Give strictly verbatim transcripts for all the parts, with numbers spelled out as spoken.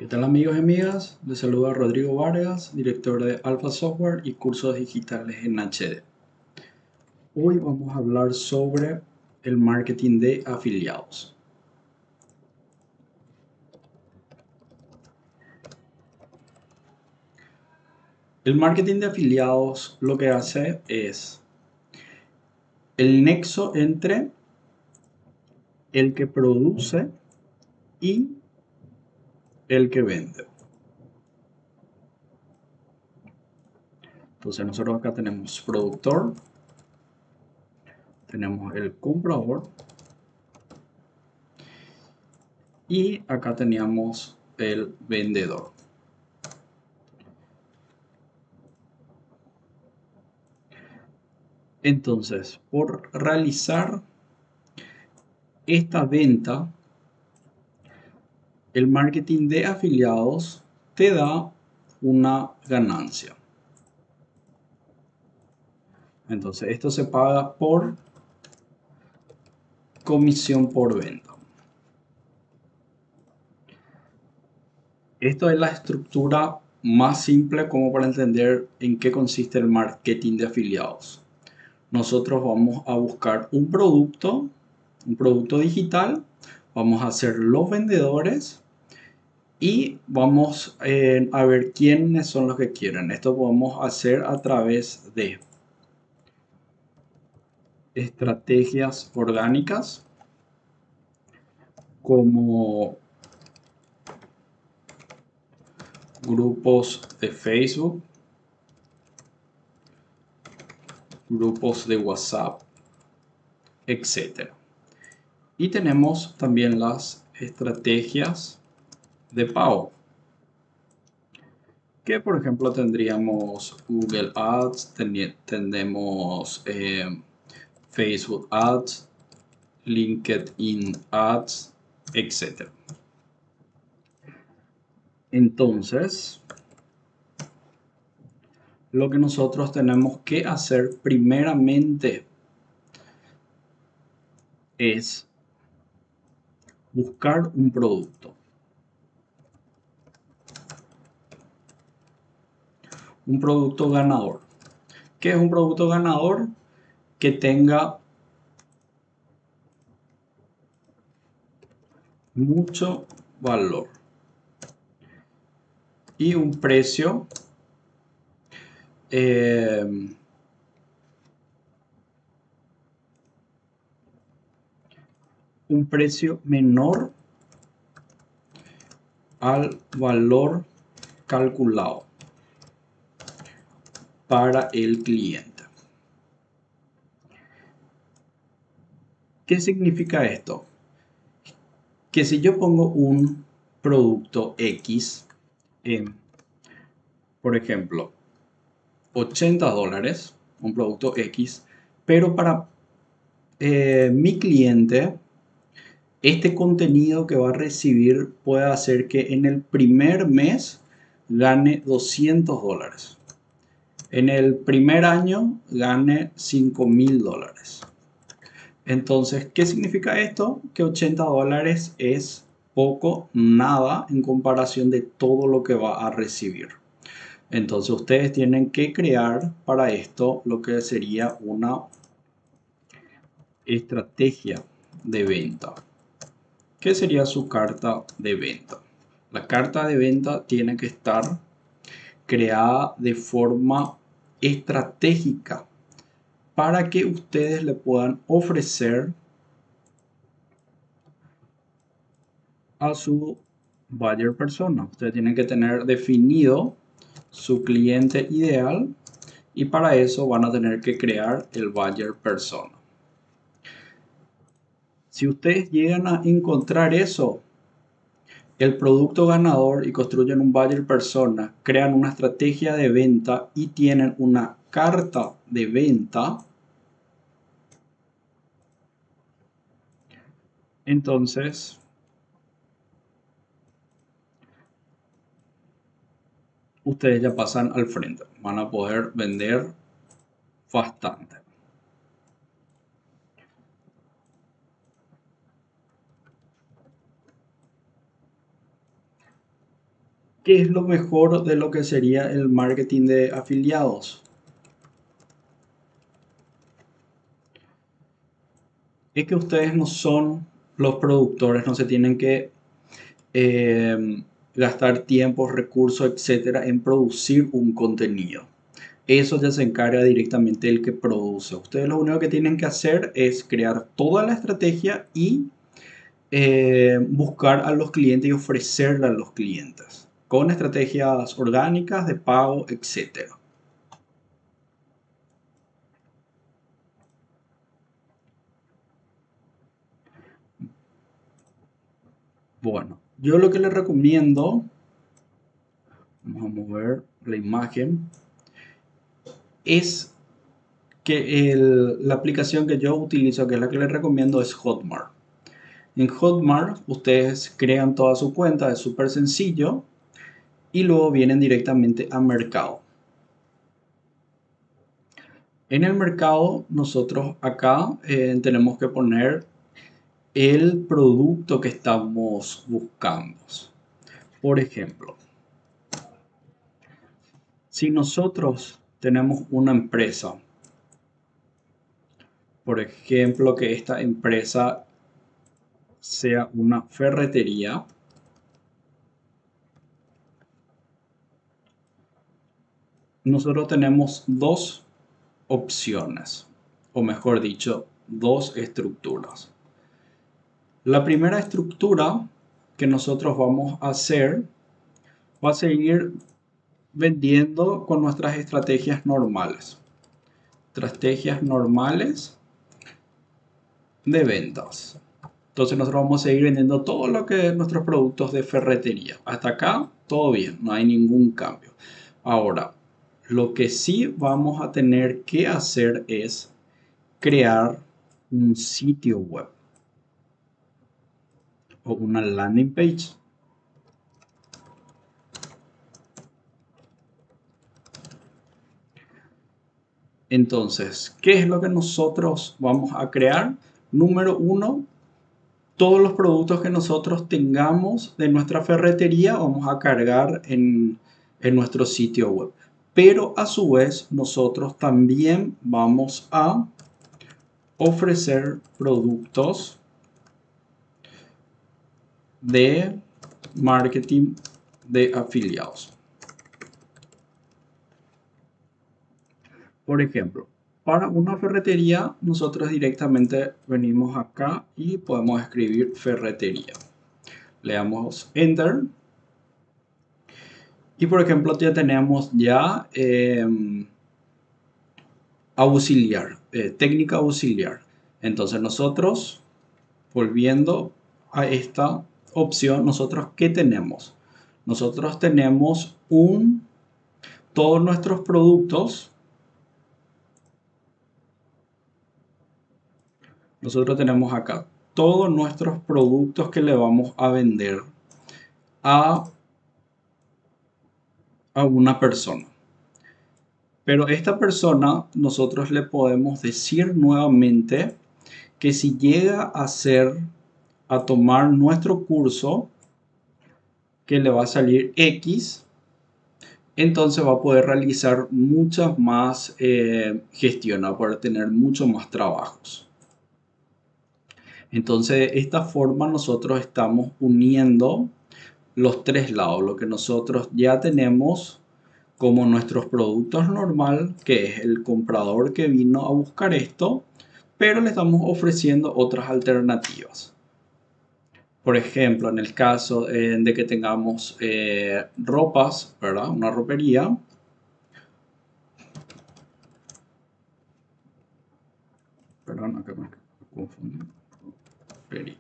¿Qué tal amigos y amigas? Les saluda Rodrigo Vargas, director de Alpha Software y cursos digitales en H D. Hoy vamos a hablar sobre el marketing de afiliados. El marketing de afiliados lo que hace es el nexo entre el que produce y el que vende. Entonces nosotros acá tenemos productor, tenemos el comprador y acá teníamos el vendedor. Entonces, por realizar esta venta, el marketing de afiliados te da una ganancia. Entonces, esto se paga por comisión por venta. Esto es la estructura más simple como para entender en qué consiste el marketing de afiliados. Nosotros vamos a buscar un producto, un producto digital, vamos a ser los vendedores y vamos eh, a ver quiénes son los que quieren. Esto podemos hacer a través de estrategias orgánicas como grupos de Facebook, grupos de WhatsApp, etcétera. Y tenemos también las estrategias de pago, que por ejemplo tendríamos Google Ads, tendremos eh, Facebook Ads, LinkedIn Ads, etcétera. Entonces, lo que nosotros tenemos que hacer primeramente es buscar un producto. Un producto ganador. ¿Qué es un producto ganador? Que tenga mucho valor y un precio eh, un precio menor al valor calculado para el cliente. ¿Qué significa esto? Que si yo pongo un producto X, eh, por ejemplo, ochenta dólares, un producto X, pero para eh, mi cliente, este contenido que va a recibir puede hacer que en el primer mes gane doscientos dólares. En el primer año gane cinco mil dólares. Entonces, ¿qué significa esto? Que ochenta dólares es poco, nada en comparación de todo lo que va a recibir. Entonces, ustedes tienen que crear para esto lo que sería una estrategia de venta. ¿Qué sería su carta de venta? La carta de venta tiene que estar creada de forma estratégica para que ustedes le puedan ofrecer a su buyer persona. Ustedes tienen que tener definido su cliente ideal y para eso van a tener que crear el buyer persona. Si ustedes llegan a encontrar eso, el producto ganador y construyen un buyer persona, crean una estrategia de venta y tienen una carta de venta, entonces ustedes ya pasan al frente. Van a poder vender bastante. ¿Qué es lo mejor de lo que sería el marketing de afiliados? Es que ustedes no son los productores, no se tienen que eh, gastar tiempo, recursos, etcétera, en producir un contenido. Eso ya se encarga directamente el que produce. Ustedes lo único que tienen que hacer es crear toda la estrategia y eh, buscar a los clientes y ofrecerla a los clientes con estrategias orgánicas de pago, etcétera. Bueno, yo lo que les recomiendo, vamos a mover la imagen, es que el- la aplicación que yo utilizo, que es la que les recomiendo, es Hotmart. En Hotmart ustedes crean toda su cuenta, es súper sencillo y luego vienen directamente a mercado. En el mercado nosotros acá eh, tenemos que poner el producto que estamos buscando. Por ejemplo, si nosotros tenemos una empresa, por ejemplo, que esta empresa sea una ferretería, nosotros tenemos dos opciones, o mejor dicho, dos estructuras. La primera estructura que nosotros vamos a hacer va a seguir vendiendo con nuestras estrategias normales. Estrategias normales de ventas. Entonces nosotros vamos a seguir vendiendo todo lo que es nuestros productos de ferretería. Hasta acá todo bien, no hay ningún cambio. Ahora, lo que sí vamos a tener que hacer es crear un sitio web o una landing page. Entonces, ¿qué es lo que nosotros vamos a crear? Número uno, todos los productos que nosotros tengamos de nuestra ferretería vamos a cargar en, en nuestro sitio web. Pero a su vez nosotros también vamos a ofrecer productos de marketing de afiliados. Por ejemplo, para una ferretería nosotros directamente venimos acá y podemos escribir ferretería. Le damos enter. Y por ejemplo ya tenemos ya eh, auxiliar, eh, técnica auxiliar. Entonces nosotros, volviendo a esta opción, nosotros ¿qué tenemos? Nosotros tenemos un, todos nuestros productos, nosotros tenemos acá todos nuestros productos que le vamos a vender a, a una persona. Pero esta persona nosotros le podemos decir nuevamente que si llega a hacer, a tomar nuestro curso, que le va a salir X, entonces va a poder realizar muchas más eh, gestiones, va a poder tener muchos más trabajos. Entonces, de esta forma nosotros estamos uniendo los tres lados, lo que nosotros ya tenemos como nuestros productos normal, que es el comprador que vino a buscar esto, pero le estamos ofreciendo otras alternativas. Por ejemplo, en el caso eh, de que tengamos eh, ropas, ¿verdad? Una ropería. Perdón, acá me confundí. Ropería.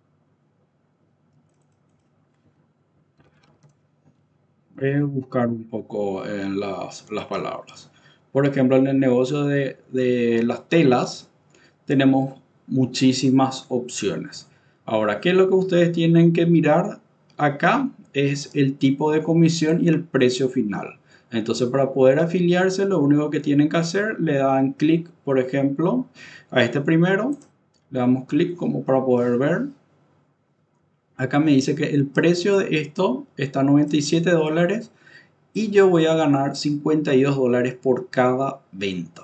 Voy a buscar un poco en las, las palabras. Por ejemplo, en el negocio de, de las telas tenemos muchísimas opciones. Ahora, ¿qué es lo que ustedes tienen que mirar acá? Es el tipo de comisión y el precio final. Entonces, para poder afiliarse, lo único que tienen que hacer, le dan clic, por ejemplo, a este primero. Le damos clic como para poder ver. Acá me dice que el precio de esto está a noventa y siete dólares y yo voy a ganar cincuenta y dos dólares por cada venta.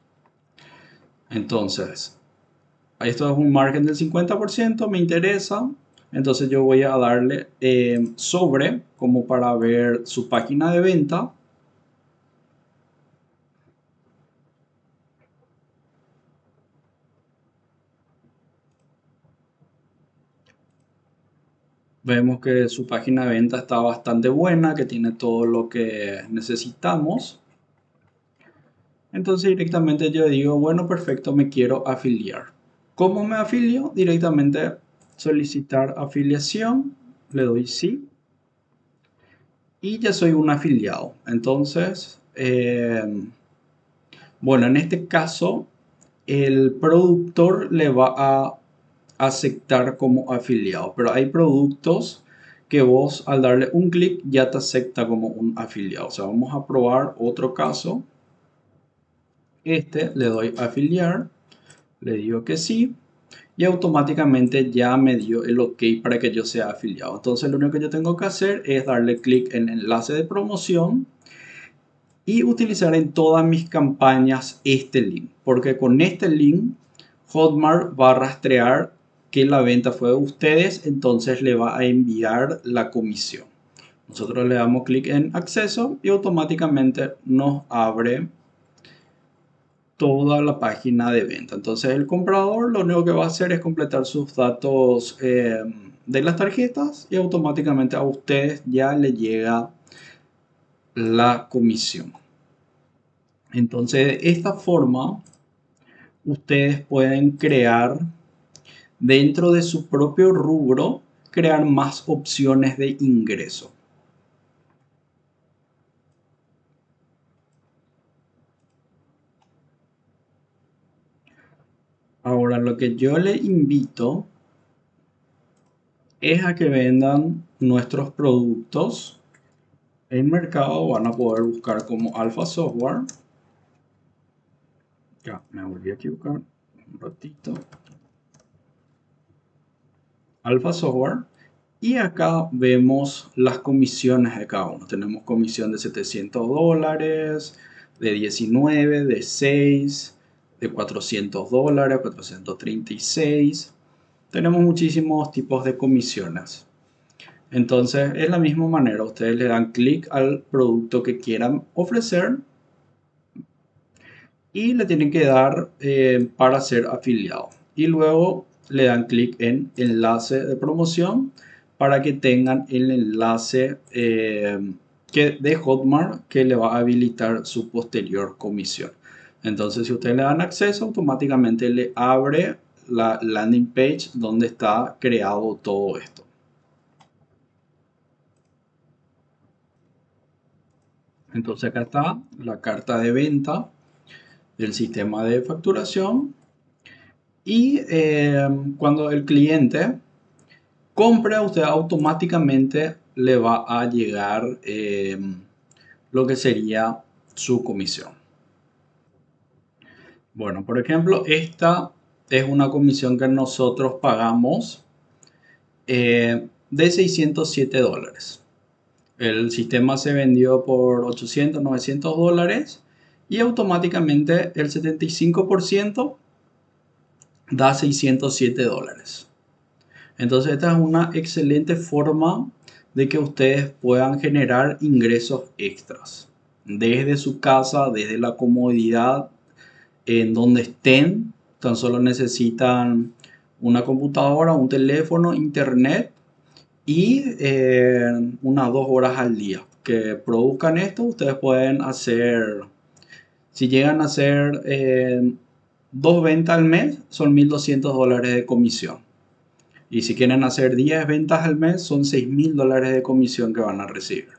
Entonces, esto es un margen del cincuenta por ciento, me interesa. Entonces yo voy a darle eh, sobre como para ver su página de venta. Vemos que su página de venta está bastante buena, que tiene todo lo que necesitamos. Entonces directamente yo digo, bueno, perfecto, me quiero afiliar. ¿Cómo me afilio? Directamente solicitar afiliación, le doy sí y ya soy un afiliado. Entonces, eh, bueno, en este caso, el productor le va a aceptar como afiliado, pero hay productos que vos al darle un clic ya te acepta como un afiliado. O sea, vamos a probar otro caso. Este le doy afiliar, le digo que sí y automáticamente ya me dio el ok para que yo sea afiliado. Entonces lo único que yo tengo que hacer es darle clic en enlace de promoción y utilizar en todas mis campañas este link, porque con este link Hotmart va a rastrear que la venta fue de ustedes, entonces le va a enviar la comisión. Nosotros le damos clic en acceso y automáticamente nos abre toda la página de venta. Entonces el comprador lo único que va a hacer es completar sus datos eh, de las tarjetas y automáticamente a ustedes ya le llega la comisión. Entonces de esta forma ustedes pueden crear dentro de su propio rubro, crear más opciones de ingreso. Ahora lo que yo le invito es a que vendan nuestros productos. En mercado van a poder buscar como Alfa Software. Ya, me volví a equivocar. Un ratito. Alfa Software. Y acá vemos las comisiones de cada uno. Tenemos comisión de setecientos dólares, de diecinueve, de seis, de cuatrocientos dólares, cuatrocientos treinta y seis. Tenemos muchísimos tipos de comisiones. Entonces, es la misma manera. Ustedes le dan clic al producto que quieran ofrecer y le tienen que dar eh, para ser afiliado. Y luego le dan clic en enlace de promoción para que tengan el enlace eh, que, de Hotmart que le va a habilitar su posterior comisión. Entonces, si ustedes le dan acceso, automáticamente le abre la landing page donde está creado todo esto. Entonces acá está la carta de venta del sistema de facturación y eh, cuando el cliente compre a usted automáticamente le va a llegar eh, lo que sería su comisión. Bueno, por ejemplo, esta es una comisión que nosotros pagamos eh, de seiscientos siete dólares. El sistema se vendió por ochocientos, novecientos dólares y automáticamente el setenta y cinco por ciento da seiscientos siete dólares. Entonces esta es una excelente forma de que ustedes puedan generar ingresos extras desde su casa, desde la comodidad en donde estén. Tan solo necesitan una computadora, un teléfono, internet y eh, unas dos horas al día que produzcan esto. Ustedes pueden hacer, si llegan a hacer eh, dos ventas al mes, son mil doscientos dólares de comisión. Y si quieren hacer diez ventas al mes, son seis mil dólares de comisión que van a recibir.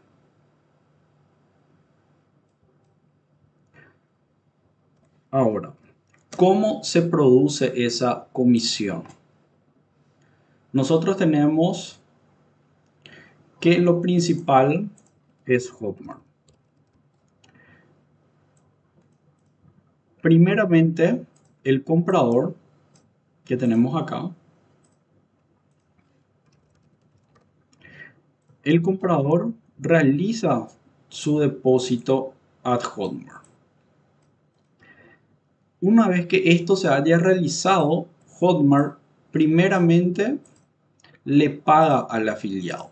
Ahora, ¿cómo se produce esa comisión? Nosotros tenemos que lo principal es Hotmart. Primeramente, el comprador que tenemos acá el comprador realiza su depósito a Hotmart. Una vez que esto se haya realizado, Hotmart primeramente le paga al afiliado.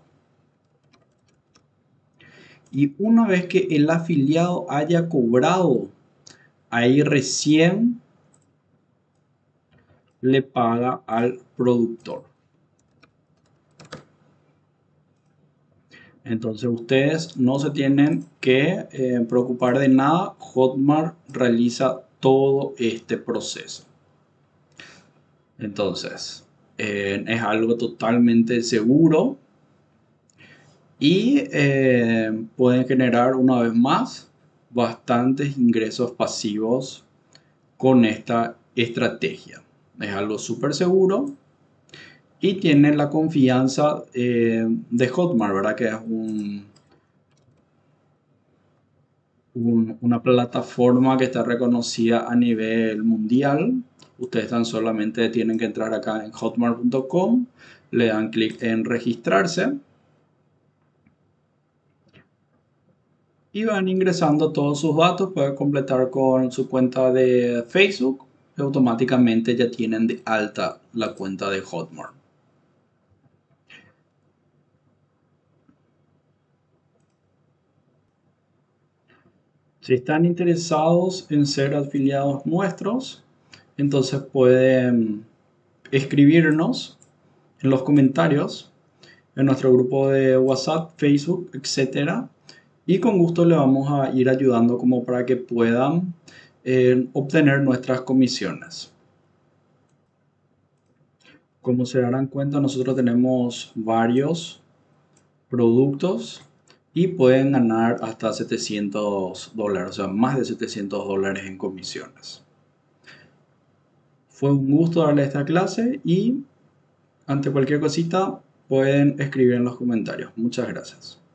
Y una vez que el afiliado haya cobrado, ahí recién le paga al productor. Entonces ustedes no se tienen que eh, preocupar de nada. Hotmart realiza todo este proceso. Entonces eh, es algo totalmente seguro y eh, pueden generar una vez más bastantes ingresos pasivos con esta estrategia. Es algo súper seguro y tienen la confianza eh, de Hotmart, ¿verdad? Que es un, un, una plataforma que está reconocida a nivel mundial. Ustedes tan solamente tienen que entrar acá en hotmart punto com, le dan clic en registrarse y van ingresando todos sus datos. Pueden completar con su cuenta de Facebook y automáticamente ya tienen de alta la cuenta de Hotmart. Si están interesados en ser afiliados nuestros, entonces pueden escribirnos en los comentarios en nuestro grupo de WhatsApp, Facebook, etcétera. Y con gusto le vamos a ir ayudando como para que puedan eh, obtener nuestras comisiones. Como se darán cuenta, nosotros tenemos varios productos y pueden ganar hasta setecientos dólares, o sea, más de setecientos dólares en comisiones. Fue un gusto darle esta clase y ante cualquier cosita pueden escribir en los comentarios. Muchas gracias.